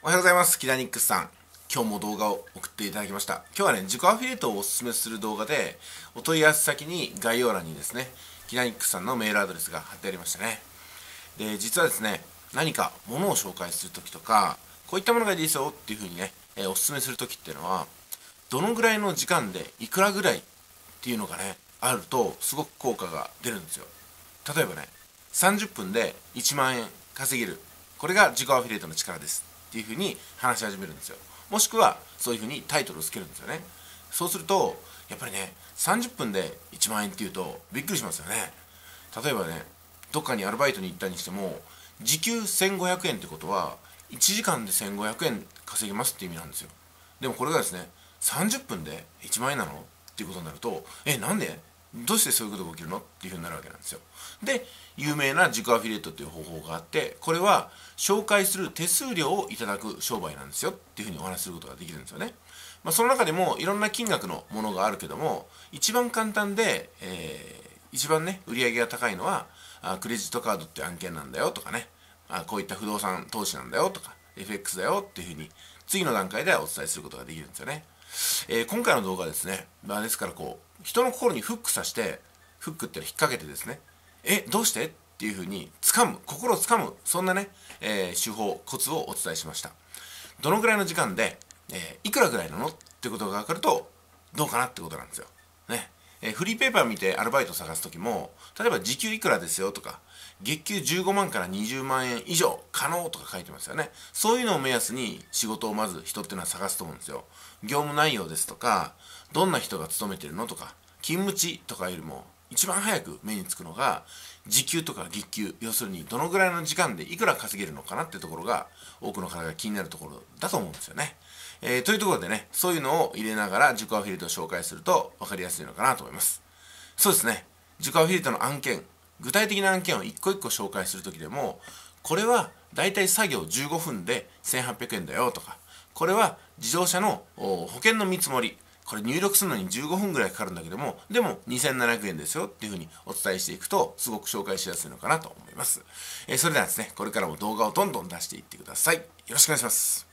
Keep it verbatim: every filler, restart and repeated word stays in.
おはようございます。キラニックスさん。今日も動画を送っていただきました。今日はね、自己アフィリエイトをお勧めする動画で、お問い合わせ先に概要欄にですね、キラニックスさんのメールアドレスが貼ってありましたね。で、実はですね、何か物を紹介するときとか、こういったものがいいですよっていうふうにね、えーお勧めするときっていうのは、どのぐらいの時間でいくらぐらいっていうのがね、あると、すごく効果が出るんですよ。例えばね、さんじゅっぷんでいちまん円稼げる。これが自己アフィリエイトの力です。っていうふうに話し始めるんですよ。もしくはそういうふうにタイトルをつけるんですよね。そうするとやっぱりね、さんじゅっぷんでいちまん円っていうとびっくりしますよね。例えばね、どっかにアルバイトに行ったにしても時給せんごひゃくえんってことはいちじかんでせんごひゃくえん稼げますって意味なんですよ。でもこれがですね、さんじゅっぷんでいちまん円なのっていうことになると、えなんでどうしてそういうことが起きるのっていうふうになるわけなんですよ。で、有名な自己アフィリエイトっていう方法があって、これは紹介する手数料をいただく商売なんですよっていうふうにお話しすることができるんですよね。まあ、その中でもいろんな金額のものがあるけども、一番簡単で、えー一番ね、売り上げが高いのは、あクレジットカードって案件なんだよとかね、あこういった不動産投資なんだよとか、エフエックス だよっていうふうに、次の段階ではお伝えすることができるんですよね。えー今回の動画はですね、まあ、ですからこう、人の心にフックさせて、フックってのを引っ掛けてですね、え、どうしてっていうふうに掴む、心を掴む、そんなね、えー手法、コツをお伝えしました。どのぐらいの時間で、えーいくらぐらいなのってことが分かると、どうかなってことなんですよ。ね。えーフリーペーパー見てアルバイト探すときも、例えば時給いくらですよとか、月給じゅうごまんからにじゅうまん円以上可能とか書いてますよね。そういうのを目安に仕事をまず人っていうのは探すと思うんですよ。業務内容ですとか、どんな人が勤めてるのとか、勤務地とかよりも一番早く目につくのが時給とか月給、要するにどのぐらいの時間でいくら稼げるのかなってところが多くの方が気になるところだと思うんですよね。えー、というところでね、そういうのを入れながら自己アフィリエイトを紹介すると分かりやすいのかなと思います。そうですね、自己アフィリエイトの案件、具体的な案件を一個一個紹介するときでも、これはだいたい作業じゅうごふんでせんはっぴゃくえんだよとか、これは自動車の保険の見積もり、これ入力するのにじゅうごふんぐらいかかるんだけども、でもにせんななひゃくえんですよっていうふうにお伝えしていくと、すごく紹介しやすいのかなと思います。えー、それではですね、これからも動画をどんどん出していってください。よろしくお願いします。